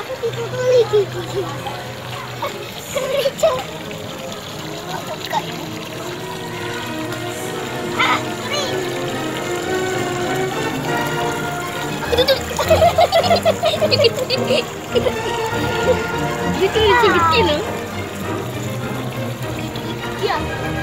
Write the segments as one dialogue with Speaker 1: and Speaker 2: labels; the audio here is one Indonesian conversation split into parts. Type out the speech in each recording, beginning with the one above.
Speaker 1: Aku dipukuli gigi. Kelicak. Aku buka ini.
Speaker 2: Itu lucu loh.
Speaker 1: Iya.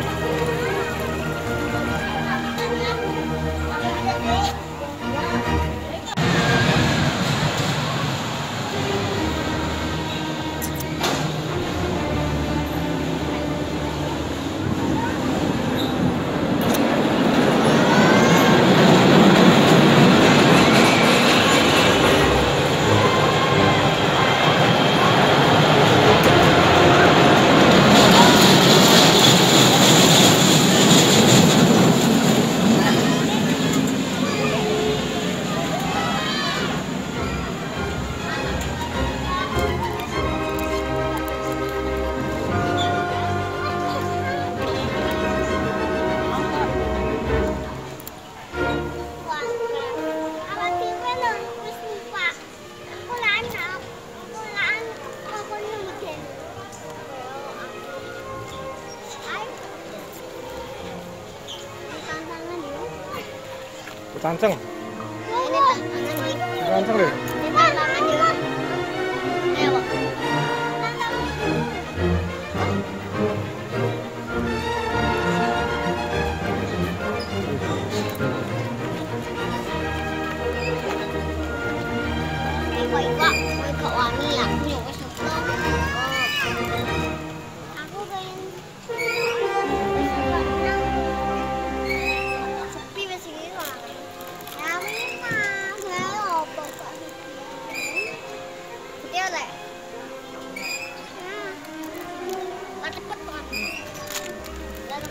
Speaker 3: Canceng.
Speaker 1: Ini tantangan.
Speaker 3: Canceng deh.
Speaker 1: Ini tantangan juga. Ayo, Pak. Iwa wangi ya. Aku pengen sepi wis iki kok. Ya memang, saya opo kok sepi. Dia lek. Cepet banget. Dan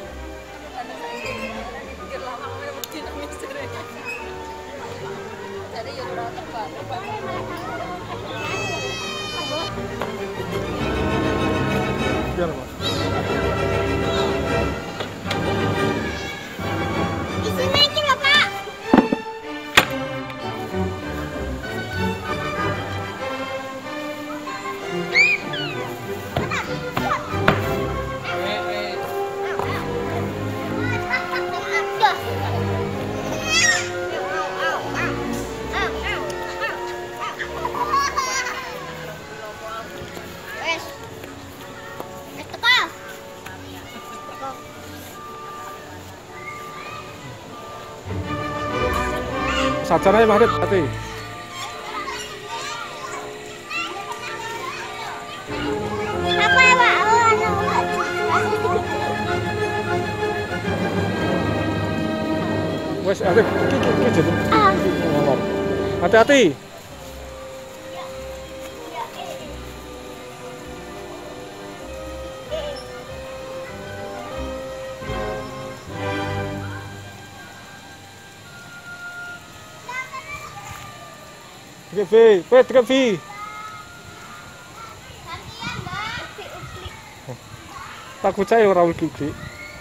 Speaker 2: Pikir lama mesti nangis jadi ya udah
Speaker 3: Biar Pak.
Speaker 1: di sini iki Bapak.
Speaker 3: Sajana ya Marit, hati.
Speaker 1: Apa ya Pak?
Speaker 3: Wes, hati. Iki jadi. Ngomong. Hati-hati. Tiga V. Takut saya orang gigi.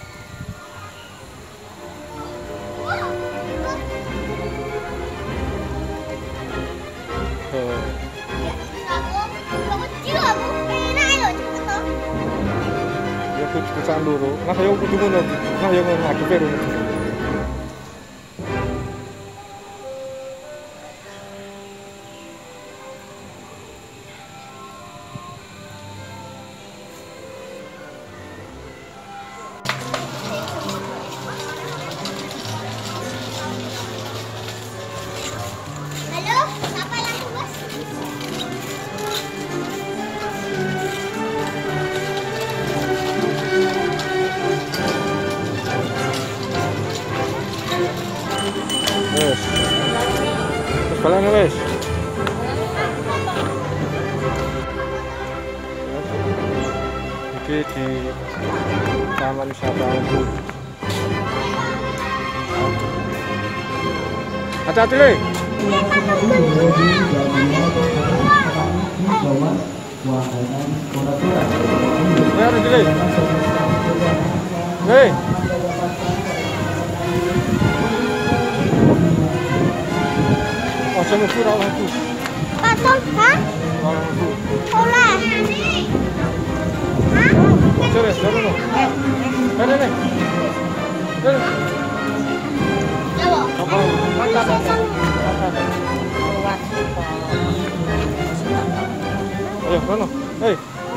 Speaker 3: Ya kudu sanduru. Nah yang kudu ngono. Nah yang ngono aku peru.
Speaker 1: Halo, siapa yang tugas?
Speaker 3: Wes. Terus balen wes. Iki di Taman Wisata Ubud. Hati-hati le. Biar le. Hei. Oh, jangan pura aku.
Speaker 1: Patung, hah?
Speaker 3: Ayo, sana. Hei.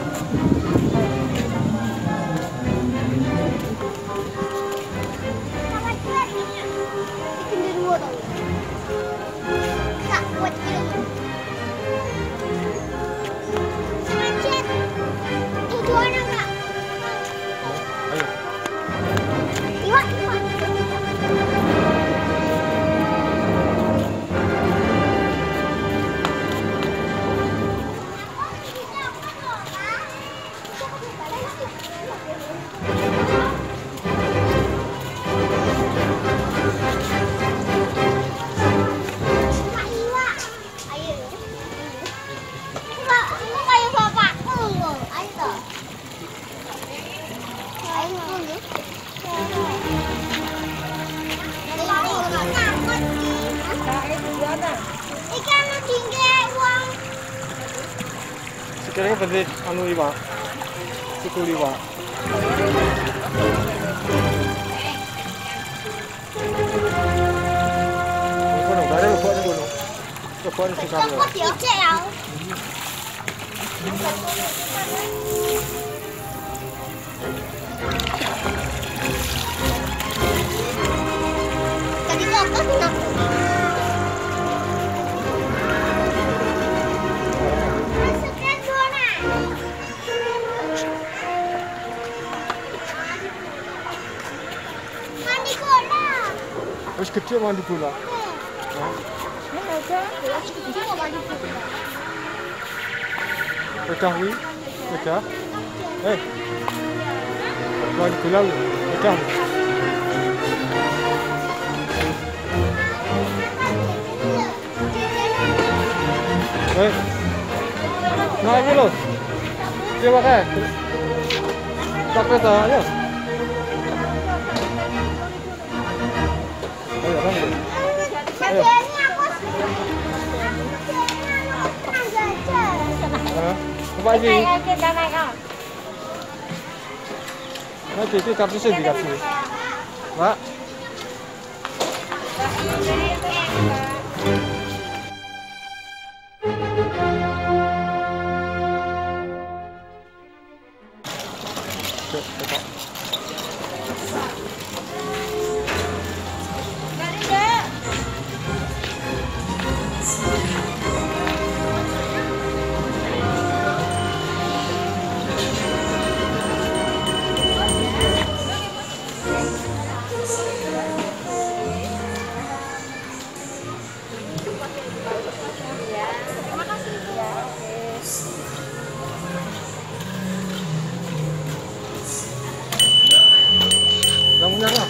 Speaker 1: Kak, buat film. Macet. Itu anak Kak.
Speaker 3: Ayo.
Speaker 1: Iwak, iwak. Kak, iwak. Ayo. Kak, ini kayak bapakku loh. Ayo toh. Ayo dulu. Ikan tinggi uang.
Speaker 3: Sekarang berarti anu iwak. Suku iwak. Gunung, dari lu buat gunung. Coba di sana.
Speaker 1: Coklat ya? Icek ya. Tadi coklat kenapa? Masukkan zona. Mandi kolam.
Speaker 3: Wis gede mandi bola. Pedah wi. Pedah. Eh. Mandi bola wi. Pedah. Eh. Nah, ini loh. Dia pakai. Tak peta, ayo. Ayo, ayo. Ayo. Apa lagi? Nanti itu kartusnya dikasih. Pak. Yang menyala.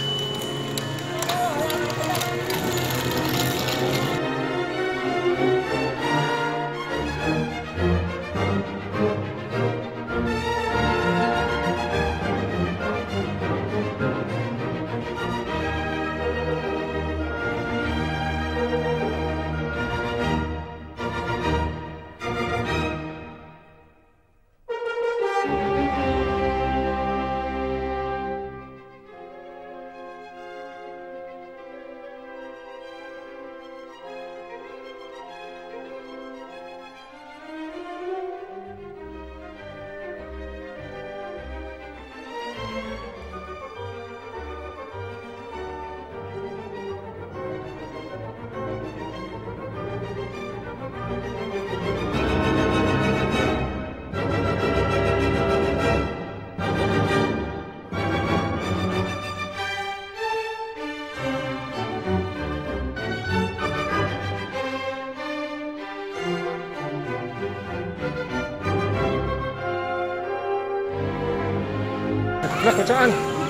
Speaker 3: Lah, bacaan.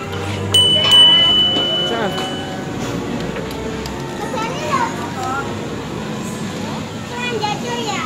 Speaker 3: Bacaan.
Speaker 1: Kesini loh. Kurang jatuh ya.